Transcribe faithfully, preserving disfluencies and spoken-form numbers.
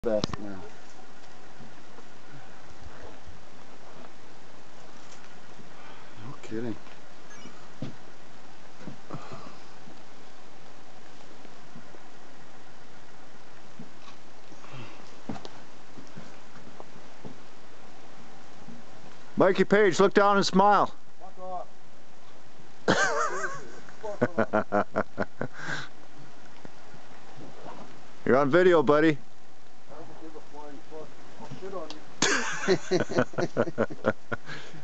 Best now. No kidding. Mikey Page, look down and smile. Fuck off. Fuck off. You're on video, buddy. I don't give a flying fuck. I'll shit on you.